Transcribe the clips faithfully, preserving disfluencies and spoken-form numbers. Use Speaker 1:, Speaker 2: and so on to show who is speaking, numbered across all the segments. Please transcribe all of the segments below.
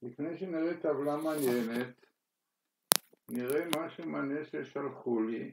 Speaker 1: לפני שנראה טבלה מעניינת, נראה משהו מעניין ששלחו לי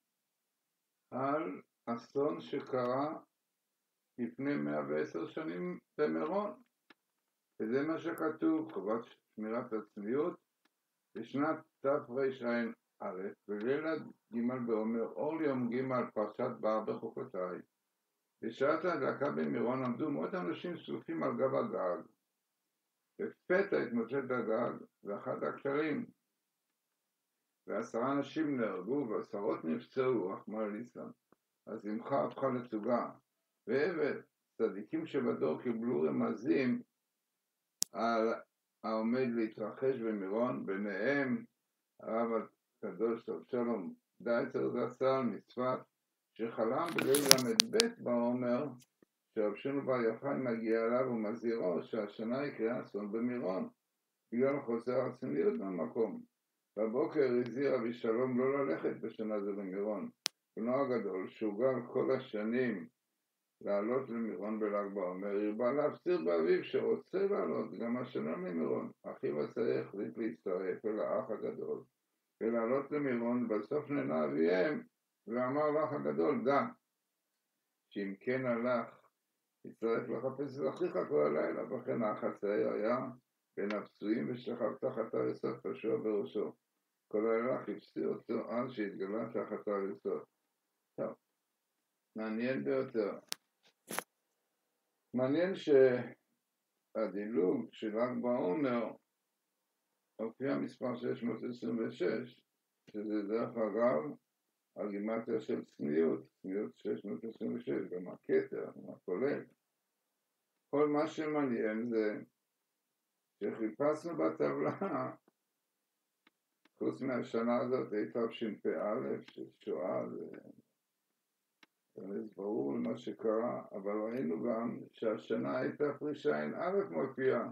Speaker 1: על אסון שקרה לפני מאה ועשר שנים במירון. וזה מה שכתוב, חובת שמירת הצניעות, בשנת תרע"א, בליל ג' בעומר, אור ליום ג', פרשת בר בחוקותיי. בשעת ההדלקה במירון עמדו מאות אנשים צפופים על גב הגג. לפתע התמוטט הגג ואחד הכתרים, ועשרה אנשים נהרגו ועשרות נפצעו, רחמנא ליצלן. השמחה הפכה לתוגה, והבל צדיקים שבדור קיבלו רמזים על העומד להתרחש במירון, ביניהם הרב הקדוש אבשלום דייצר זצ"ל מצפת, שחלם בליל ל"ב בעומר שרב שמעון בר יוחאי מגיע אליו ומזהירו שהשנה יקרה אסון במירון בגלל חוסר הצניעות במקום. בבוקר הזהיר רבי שלום לא ללכת בשנה זו למירון. בנו הגדול שהוגל כל השנים לעלות למירון בל"ג בעומר, הרבה להפציר באביו שרוצה לעלות גם השנה למירון. אחיו הצעיר החליט להצטרף אל האח הגדול ולעלות למירון. בסוף נענה אביהם ואמר לאח הגדול, דע שאם כן הלך הצטרף לחפש את אחיך כל הלילה. וכן האח הצעיר היה בין הפצועים ושכב תחת ההריסות פשוע בראשו. כל הלילה חיפשו אותו עד שהתגלה תחת ההריסות. טוב, מעניין ביותר. מעניין שהדילוג של ל"ג בעומר הופיע מספר שש מאות עשרים ושש, שזה דרך אגב הגימטריה של צניעות, צניעות שש מאות עשרים ושש, גם הכתר, גם הכולל. כל מה שמעניין זה שחיפשנו בטבלה, חוץ מהשנה הזאת, תשפ"א, של שואה, זה ברור למה שקרה, אבל ראינו גם שהשנה תרע"א מופיעה.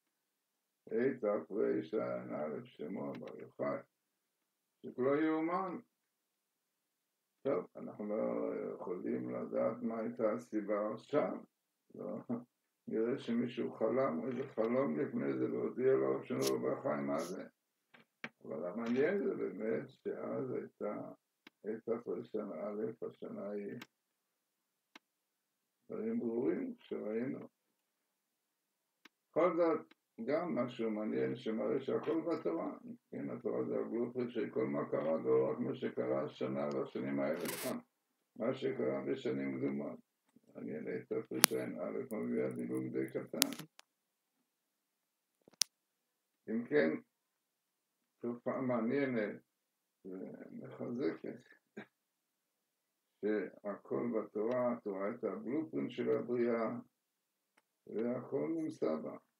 Speaker 1: תרע"א, שמו בר יוחאי, שכלא יאומן. טוב, אנחנו לא יכולים לדעת מה הייתה הסיבה עכשיו. לא, נראה שמישהו חלם, איזה חלום לפני זה, להודיע לו שנו בר יוחאי מה זה. אבל המעניין זה באמת שאז הייתה תרע"א, השנה היא דברים ברורים שראינו. כל זאת, גם משהו מעניין שמראה שהכל בתורה. כן, התורה זה הבלופרינט של כל מה קרה, לא רק מה שקרה השנה והשנים האלה כאן, מה שקרה בשנים קדומות. מעניין את תרע"א מביא הדילוג די קטן. אם כן, תופעה מעניינת ומחזקת שהכל בתורה, התורה הייתה הבלופרינט של הבריאה והכל נמצא בה.